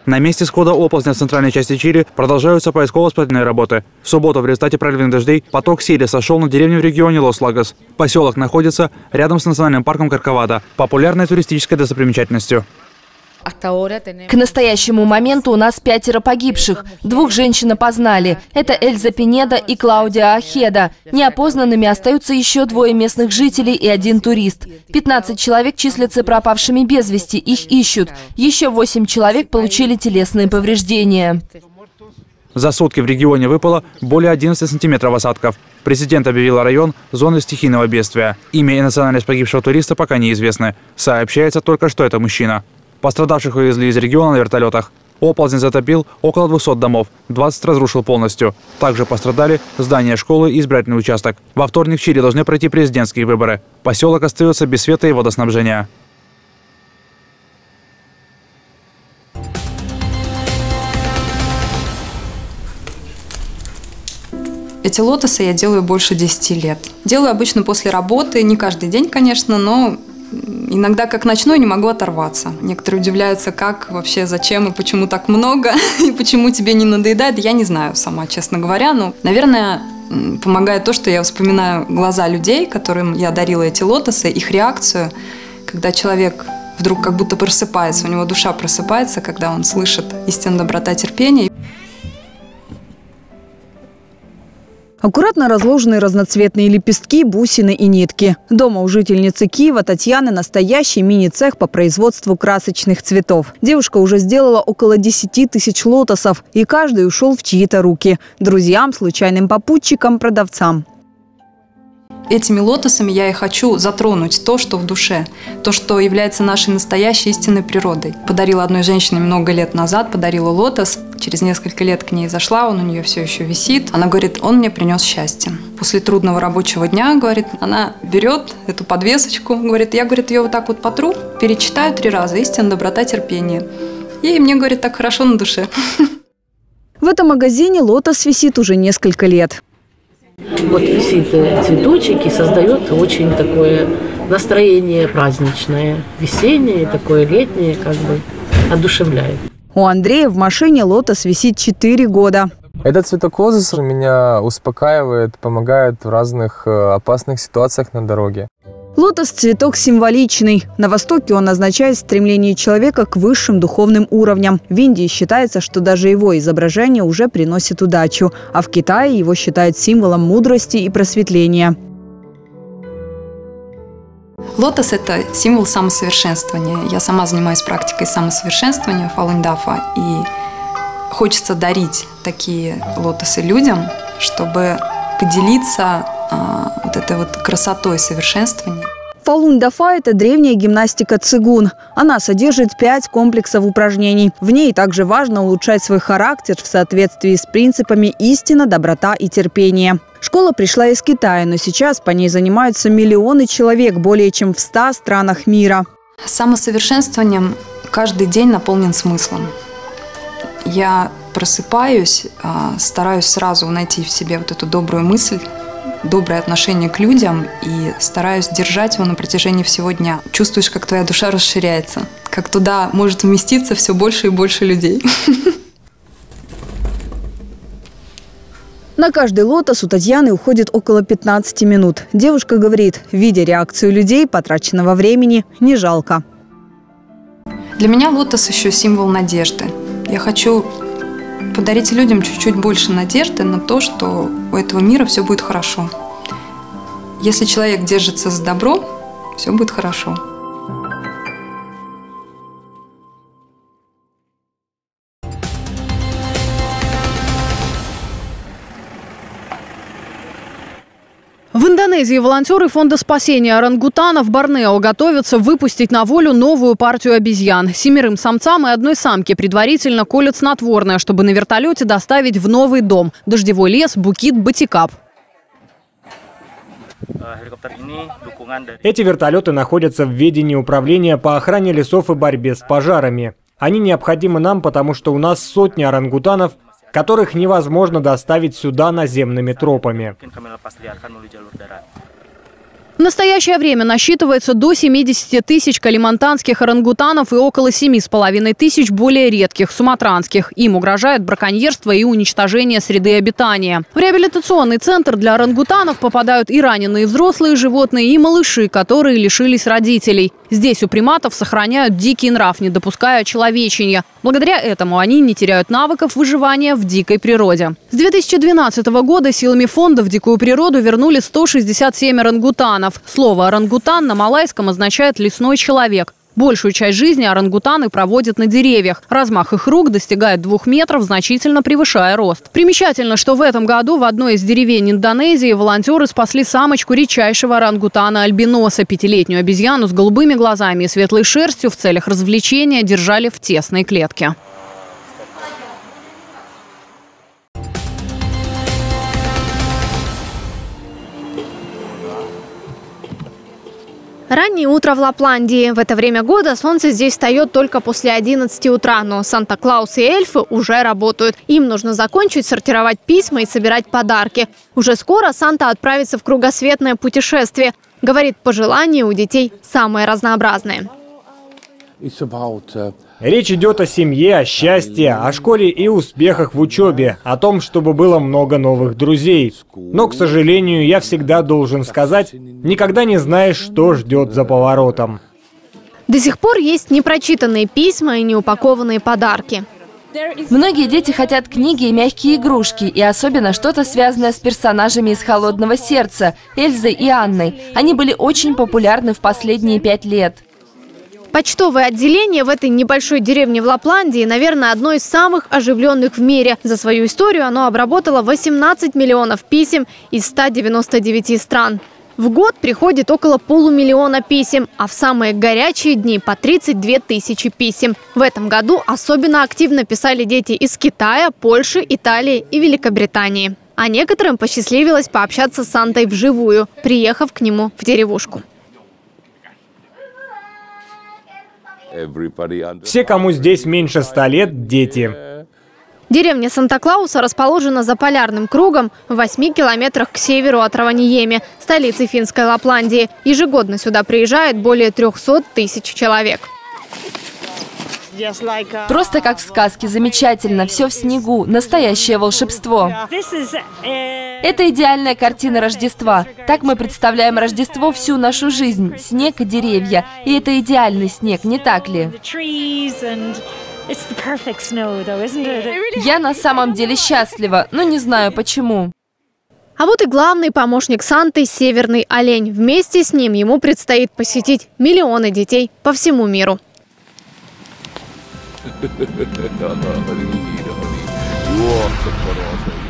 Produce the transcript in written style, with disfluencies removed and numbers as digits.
На месте схода оползня в центральной части Чили продолжаются поисково-спасательные работы. В субботу в результате проливных дождей поток силы сошел на деревню в регионе Лос-Лагос. Поселок находится рядом с национальным парком Корковадо, популярной туристической достопримечательностью. К настоящему моменту у нас 5 погибших. 2 женщин опознали. Это Эльза Пинеда и Клаудия Ахеда. Неопознанными остаются еще 2 местных жителей и 1 турист. 15 человек числятся пропавшими без вести, их ищут. Еще 8 человек получили телесные повреждения. За сутки в регионе выпало более 11 сантиметров осадков. Президент объявил район зоной стихийного бедствия. Имя и национальность погибшего туриста пока неизвестны. Сообщается только, что это мужчина. Пострадавших увезли из региона на вертолетах. Оползень затопил около 200 домов, 20 разрушил полностью. Также пострадали здание школы и избирательный участок. Во вторник в Чили должны пройти президентские выборы. Поселок остается без света и водоснабжения. Эти лотосы я делаю больше 10 лет. Делаю обычно после работы, не каждый день, конечно, но иногда как ночной не могу оторваться. Некоторые удивляются, как вообще, зачем и почему так много, и почему тебе не надоедает. Я не знаю сама, честно говоря. Но, наверное, помогает то, что я вспоминаю глаза людей, которым я дарила эти лотосы, их реакцию, когда человек вдруг как будто просыпается, у него душа просыпается, когда он слышит истину, доброта, терпение. Аккуратно разложенные разноцветные лепестки, бусины и нитки. Дома у жительницы Киева Татьяны настоящий мини-цех по производству красочных цветов. Девушка уже сделала около 10 тысяч лотосов, и каждый ушел в чьи-то руки – друзьям, случайным попутчикам, продавцам. Этими лотосами я и хочу затронуть то, что в душе, то, что является нашей настоящей истинной природой. Подарила одной женщине много лет назад, подарила лотос. Через несколько лет к ней зашла, он у нее все еще висит. Она говорит, он мне принес счастье. После трудного рабочего дня, говорит, она берет эту подвесочку, говорит, я, говорит, ее вот так вот потру, перечитаю 3 раза, истина, доброта, терпение. И мне, говорит, так хорошо на душе. В этом магазине лотос висит уже несколько лет. Вот висит цветочек и создает очень такое настроение праздничное, весеннее, такое летнее, как бы одушевляет. У Андрея в машине лотос висит 4 года. Этот цветокозус меня успокаивает, помогает в разных опасных ситуациях на дороге. Лотос – цветок символичный. На Востоке он означает стремление человека к высшим духовным уровням. В Индии считается, что даже его изображение уже приносит удачу, а в Китае его считают символом мудрости и просветления. Лотос – это символ самосовершенствования. Я сама занимаюсь практикой самосовершенствования Falun Dafa, и хочется дарить такие лотосы людям, чтобы поделиться вот этой вот красотой совершенствования. Falun Dafa – это древняя гимнастика цигун. Она содержит 5 комплексов упражнений. В ней также важно улучшать свой характер в соответствии с принципами истина, доброта и терпение. Школа пришла из Китая, но сейчас по ней занимаются миллионы человек более чем в 100 странах мира. Самосовершенствованием каждый день наполнен смыслом. Я просыпаюсь, стараюсь сразу найти в себе вот эту добрую мысль, доброе отношение к людям и стараюсь держать его на протяжении всего дня. Чувствуешь, как твоя душа расширяется, как туда может вместиться все больше и больше людей. На каждый лотос у Татьяны уходит около 15 минут. Девушка говорит, видя реакцию людей, потраченного времени не жалко. Для меня лотос еще символ надежды. Я хочу подарить людям чуть-чуть больше надежды на то, что у этого мира все будет хорошо. Если человек держится за добро, все будет хорошо. В Индонезии волонтеры фонда спасения орангутанов Борнео готовятся выпустить на волю новую партию обезьян. 7 самцам и 1 самке предварительно колят снотворное, чтобы на вертолете доставить в новый дом – дождевой лес Букит Батикап. Эти вертолеты находятся в ведении управления по охране лесов и борьбе с пожарами. Они необходимы нам, потому что у нас сотни орангутанов, которых невозможно доставить сюда наземными тропами. В настоящее время насчитывается до 70 тысяч калимантанских орангутанов и около 7,5 тысяч более редких суматранских. Им угрожает браконьерство и уничтожение среды обитания. В реабилитационный центр для орангутанов попадают и раненые взрослые животные, и малыши, которые лишились родителей. Здесь у приматов сохраняют дикий нрав, не допуская человечения. Благодаря этому они не теряют навыков выживания в дикой природе. С 2012 года силами фонда в дикую природу вернули 167 орангутанов. Слово «орангутан» на малайском означает «лесной человек». Большую часть жизни орангутаны проводят на деревьях. Размах их рук достигает 2 метров, значительно превышая рост. Примечательно, что в этом году в одной из деревень Индонезии волонтеры спасли самочку редчайшего орангутана-альбиноса. 5-летнюю обезьяну с голубыми глазами и светлой шерстью в целях развлечения держали в тесной клетке. Раннее утро в Лапландии. В это время года солнце здесь встает только после 11 утра, но Санта-Клаус и эльфы уже работают. Им нужно закончить сортировать письма и собирать подарки. Уже скоро Санта отправится в кругосветное путешествие. Говорит, пожелания у детей самые разнообразные. Речь идет о семье, о счастье, о школе и успехах в учебе, о том, чтобы было много новых друзей. Но, к сожалению, я всегда должен сказать, никогда не знаешь, что ждет за поворотом. До сих пор есть непрочитанные письма и неупакованные подарки. Многие дети хотят книги и мягкие игрушки, и особенно что-то связанное с персонажами из «Холодного сердца» Эльзой и Анной. Они были очень популярны в последние 5 лет. Почтовое отделение в этой небольшой деревне в Лапландии, наверное, одно из самых оживленных в мире. За свою историю оно обработало 18 миллионов писем из 199 стран. В год приходит около 500 000 писем, а в самые горячие дни по 32 тысячи писем. В этом году особенно активно писали дети из Китая, Польши, Италии и Великобритании. А некоторым посчастливилось пообщаться с Сантой вживую, приехав к нему в деревушку. Все, кому здесь меньше 100 лет, дети. Деревня Санта-Клауса расположена за полярным кругом в 8 километрах к северу от Раваньеми, столицы финской Лапландии. Ежегодно сюда приезжает более 300 тысяч человек. Просто как в сказке, замечательно, все в снегу, настоящее волшебство. Это идеальная картина Рождества. Так мы представляем Рождество всю нашу жизнь. Снег и деревья. И это идеальный снег, не так ли? Я на самом деле счастлива, но не знаю почему. А вот и главный помощник Санты – Северный олень. Вместе с ним ему предстоит посетить миллионы детей по всему миру. Вот